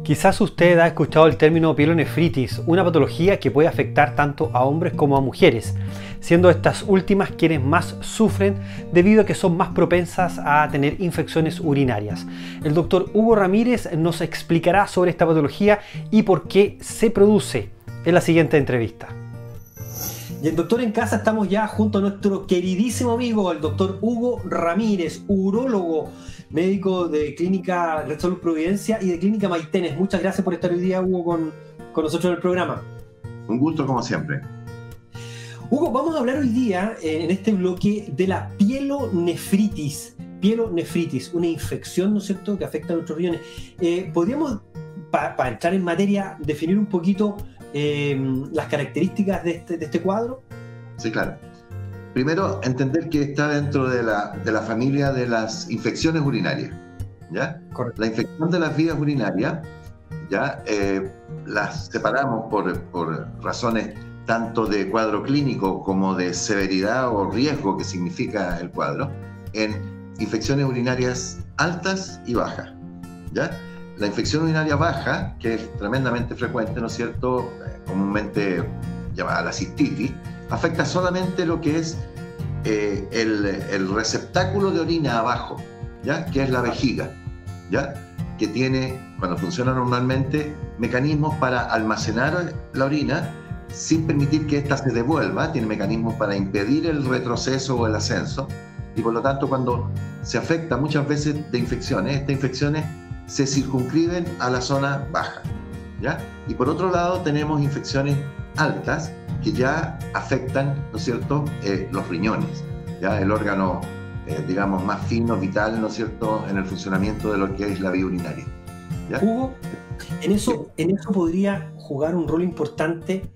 Quizás usted ha escuchado el término pielonefritis, una patología que puede afectar tanto a hombres como a mujeres, siendo estas últimas quienes más sufren debido a que son más propensas a tener infecciones urinarias. El doctor Hugo Ramírez nos explicará sobre esta patología y por qué se produce en la siguiente entrevista. Y el doctor en casa estamos ya junto a nuestro queridísimo amigo, el doctor Hugo Ramírez, urólogo, médico de Clínica Red Salud Providencia y de Clínica Maitenes. Muchas gracias por estar hoy día, Hugo, con nosotros en el programa. Un gusto como siempre. Hugo, vamos a hablar hoy día, en este bloque, de la pielonefritis. Pielonefritis, una infección, ¿no es cierto?, que afecta a nuestros riñones. ¿Podríamos, para entrar en materia, definir un poquito las características de este cuadro? Sí, claro. Primero, entender que está dentro de la familia de las infecciones urinarias, ¿ya? Correcto. La infección de las vías urinarias, ¿ya? Las separamos por razones tanto de cuadro clínico como de severidad o riesgo que significa el cuadro, en infecciones urinarias altas y bajas, ¿ya? La infección urinaria baja, que es tremendamente frecuente, ¿no es cierto?, comúnmente llamada la cistitis, afecta solamente lo que es el receptáculo de orina abajo, ¿ya?, que es la vejiga, ¿ya?, que tiene, cuando funciona normalmente, mecanismos para almacenar la orina sin permitir que ésta se devuelva, tiene mecanismos para impedir el retroceso o el ascenso, y por lo tanto cuando se afecta muchas veces de infecciones, estas infecciones se circunscriben a la zona baja, ¿ya? Y por otro lado tenemos infecciones altas que ya afectan, ¿no es cierto?, los riñones, ¿ya?, el órgano, digamos, más fino, vital, ¿no es cierto?, en el funcionamiento de lo que es la vía urinaria, ¿ya? Hugo, en eso podría jugar un rol importante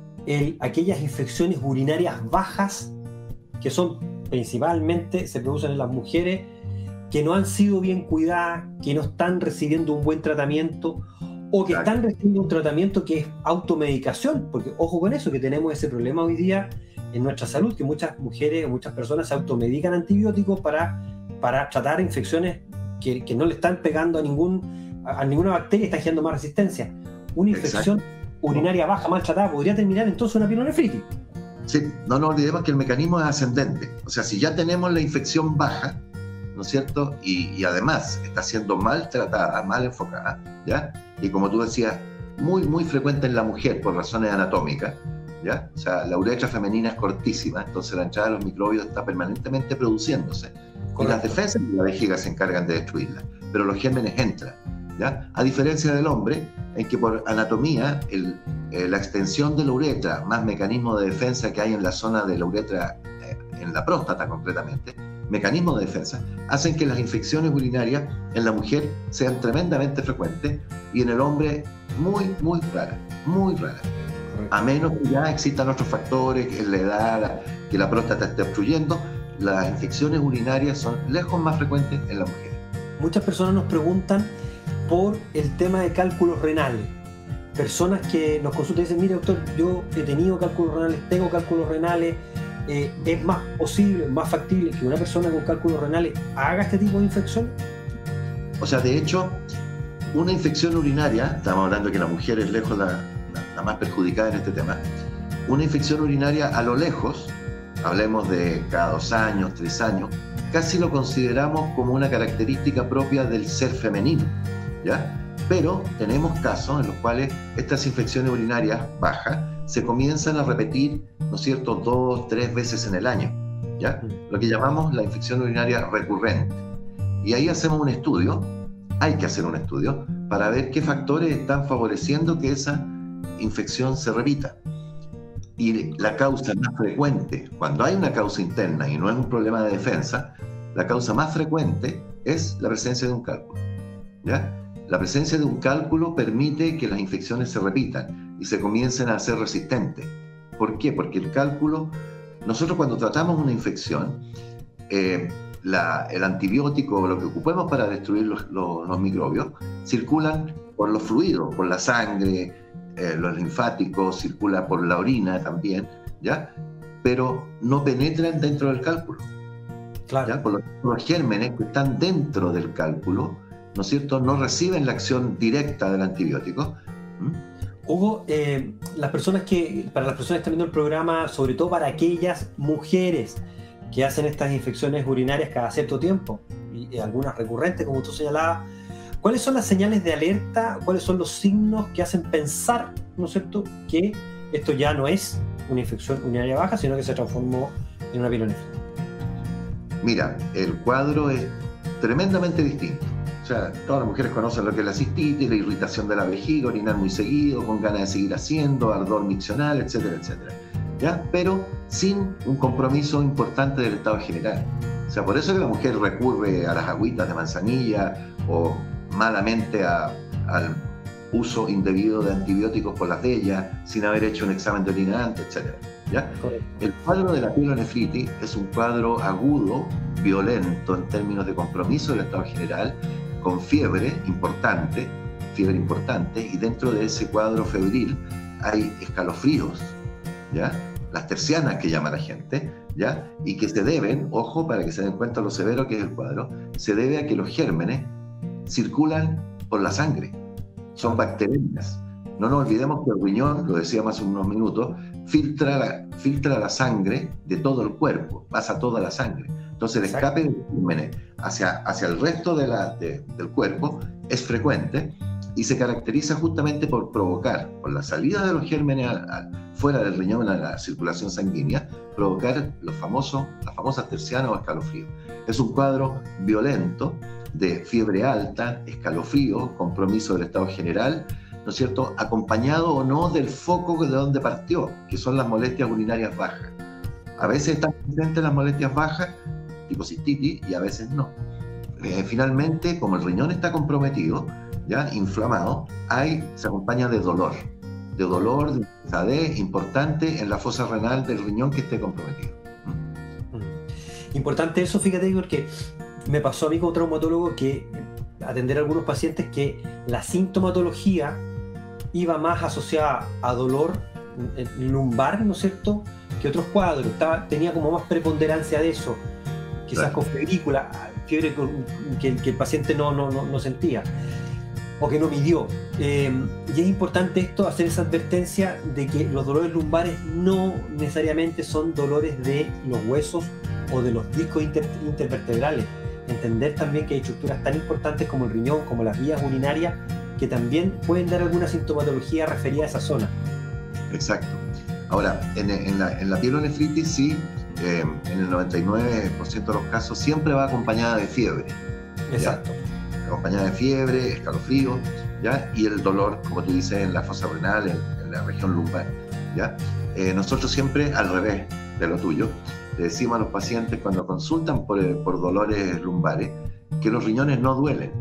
aquellas infecciones urinarias bajas, que son principalmente, se producen en las mujeres, que no han sido bien cuidadas, que no están recibiendo un buen tratamiento, o que están recibiendo un tratamiento que es automedicación, porque ojo con eso, que tenemos ese problema hoy día en nuestra salud, que muchas mujeres o muchas personas se automedican antibióticos para tratar infecciones que no le están pegando a ninguna bacteria, están generando más resistencia. Una infección urinaria baja, mal tratada, podría terminar entonces una pielonefritis. Sí, no nos olvidemos que el mecanismo es ascendente, o sea, si ya tenemos la infección baja, ¿no es cierto?, y además está siendo mal tratada, mal enfocada, ¿ya?, y como tú decías, muy, muy frecuente en la mujer por razones anatómicas, ¿ya?, o sea, la uretra femenina es cortísima, entonces la entrada de los microbios está permanentemente produciéndose, y las defensas de la vejiga se encargan de destruirla, pero los gérmenes entran, ¿ya?, a diferencia del hombre, en que por anatomía, la extensión de la uretra, más mecanismo de defensa que hay en la zona de la uretra, en la próstata concretamente, mecanismos de defensa, hacen que las infecciones urinarias en la mujer sean tremendamente frecuentes y en el hombre muy, muy raras, muy raras. A menos que ya existan otros factores, que la edad, que la próstata esté obstruyendo, las infecciones urinarias son lejos más frecuentes en la mujer. Muchas personas nos preguntan por el tema de cálculos renales. Personas que nos consultan y dicen, mire doctor, yo he tenido cálculos renales, tengo cálculos renales, ¿es más posible, más factible que una persona con cálculos renales haga este tipo de infección? O sea, de hecho, una infección urinaria, estamos hablando de que la mujer es lejos la más perjudicada en este tema, una infección urinaria a lo lejos, hablemos de cada 2 años, 3 años, casi lo consideramos como una característica propia del ser femenino, ¿ya? Pero tenemos casos en los cuales estas infecciones urinarias bajas se comienzan a repetir, ¿no es cierto?, 2, 3 veces en el año, ¿ya? Lo que llamamos la infección urinaria recurrente. Y ahí hacemos un estudio, hay que hacer un estudio, para ver qué factores están favoreciendo que esa infección se repita. Y la causa más frecuente, cuando hay una causa interna y no es un problema de defensa, la causa más frecuente es la presencia de un cálculo, ¿ya? La presencia de un cálculo permite que las infecciones se repitan y se comiencen a hacer resistentes. ¿Por qué? Porque el cálculo, nosotros cuando tratamos una infección, el antibiótico o lo que ocupemos para destruir los microbios circulan por los fluidos, por la sangre, los linfáticos, circula por la orina también, ¿ya? Pero no penetran dentro del cálculo. Claro. ¿Ya? Por los gérmenes que están dentro del cálculo ¿no es cierto?, no reciben la acción directa del antibiótico. Hugo, para las personas que están viendo el programa, sobre todo para aquellas mujeres que hacen estas infecciones urinarias cada cierto tiempo, y algunas recurrentes, como tú señalabas, ¿cuáles son las señales de alerta? ¿Cuáles son los signos que hacen pensar, ¿no es cierto?, que esto ya no es una infección urinaria baja, sino que se transformó en una pielonefritis? Mira, el cuadro es tremendamente distinto. O sea, todas las mujeres conocen lo que es la cistitis, la irritación de la vejiga, orinar muy seguido, con ganas de seguir haciendo, ardor miccional, etcétera, etcétera. ¿Ya? Pero sin un compromiso importante del estado general. O sea, por eso que la mujer recurre a las agüitas de manzanilla o malamente al uso indebido de antibióticos por las de ellas, sin haber hecho un examen de orina antes, etcétera. ¿Ya? El cuadro de la pielonefritis es un cuadro agudo, violento en términos de compromiso del estado general, con fiebre importante, y dentro de ese cuadro febril hay escalofríos, ¿ya? Las tercianas que llama la gente, ¿ya? Y que se deben, ojo, para que se den cuenta lo severo que es el cuadro, se debe a que los gérmenes circulan por la sangre, son bacterias. No nos olvidemos que el riñón, lo decíamos hace unos minutos, filtra la sangre de todo el cuerpo, pasa toda la sangre. Entonces el escape de gérmenes hacia el resto del cuerpo es frecuente y se caracteriza justamente por provocar, por la salida de los gérmenes fuera del riñón a la circulación sanguínea, provocar las famosas tercianas o escalofríos. Es un cuadro violento de fiebre alta, escalofrío, compromiso del estado general, ¿no es cierto?, acompañado o no del foco de donde partió, que son las molestias urinarias bajas. A veces están presentes las molestias bajas, tipo cistitis, y a veces no. Finalmente, como el riñón está comprometido, ya inflamado, se acompaña de dolor, de pesadez importante en la fosa renal del riñón que esté comprometido. Importante eso, fíjate, porque me pasó a mí como traumatólogo que atender a algunos pacientes que la sintomatología iba más asociada a dolor lumbar, ¿no es cierto?, que otros cuadros. Tenía como más preponderancia de eso, quizás con febrícula, fiebre que el paciente no sentía o que no midió. Y es importante esto, hacer esa advertencia de que los dolores lumbares no necesariamente son dolores de los huesos o de los discos intervertebrales. Entender también que hay estructuras tan importantes como el riñón, como las vías urinarias, que también pueden dar alguna sintomatología referida a esa zona. Exacto. Ahora, en la pielonefritis sí, en el 99% de los casos siempre va acompañada de fiebre. Exacto. ¿Ya? Acompañada de fiebre, escalofrío, ¿ya? Y el dolor, como tú dices, en la fosa renal, en la región lumbar, ¿ya? Nosotros siempre, al revés de lo tuyo, le decimos a los pacientes cuando consultan por dolores lumbares que los riñones no duelen.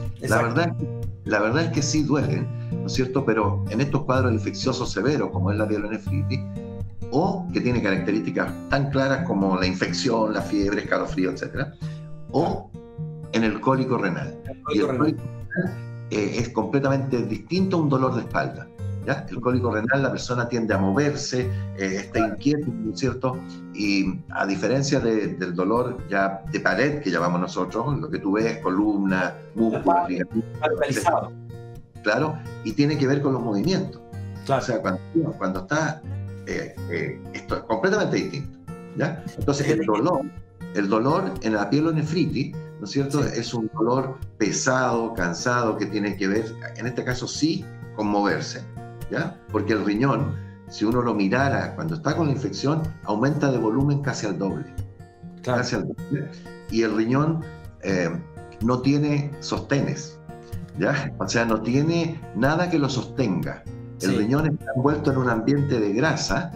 La verdad es que sí duelen, ¿no es cierto? Pero en estos cuadros infecciosos severos, como es la pielonefritis, o que tiene características tan claras como la infección, la fiebre, escalofrío, etc., o en el cólico renal. Y el cólico renal es completamente distinto a un dolor de espalda, ¿ya? El cólico renal, la persona tiende a moverse, está inquieto, ¿no es cierto? Y a diferencia del dolor ya de pared, que llamamos nosotros, lo que tú ves, columna, músculos, ligamentos, claro, y tiene que ver con los movimientos. Claro. O sea, cuando está, esto es completamente distinto, ¿ya? Entonces el dolor en la pielonefritis, ¿no es cierto? Sí. Es un dolor pesado, cansado, que tiene que ver, en este caso sí, con moverse, ¿ya? Porque el riñón, si uno lo mirara cuando está con la infección, aumenta de volumen casi al doble. Claro. Casi al doble. Y el riñón no tiene sostenes, ¿ya? O sea, no tiene nada que lo sostenga. El riñón está envuelto en un ambiente de grasa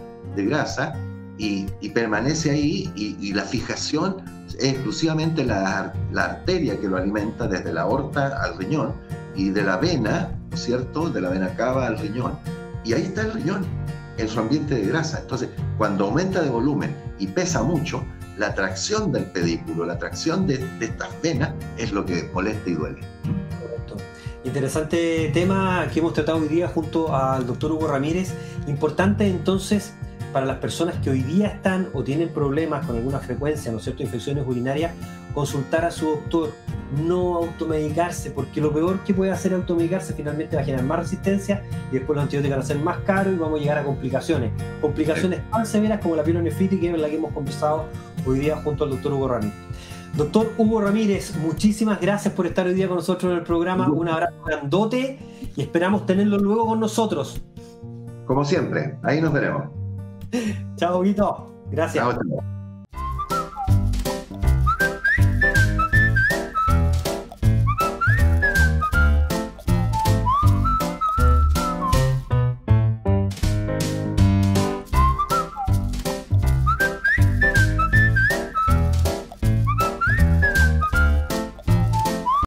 y permanece ahí, y la fijación es exclusivamente la arteria que lo alimenta desde la aorta al riñón y de la vena, ¿no es cierto?, de la vena cava al riñón. Y ahí está el riñón, en su ambiente de grasa. Entonces, cuando aumenta de volumen y pesa mucho, la tracción del pedículo, la tracción de estas venas es lo que molesta y duele. Correcto. Interesante tema que hemos tratado hoy día junto al doctor Hugo Ramírez. Importante entonces para las personas que hoy día están o tienen problemas con alguna frecuencia, ¿no es cierto?, infecciones urinarias, consultar a su doctor, no automedicarse, porque lo peor que puede hacer automedicarse finalmente va a generar más resistencia y después los antibióticos van a ser más caros y vamos a llegar a complicaciones tan severas como la pielonefritis, que es la que hemos conversado hoy día junto al doctor Hugo Ramírez. Doctor Hugo Ramírez, muchísimas gracias por estar hoy día con nosotros en el programa. Un abrazo grandote y esperamos tenerlo luego con nosotros. Como siempre, ahí nos veremos. Chao, Huguito. Gracias. Chao.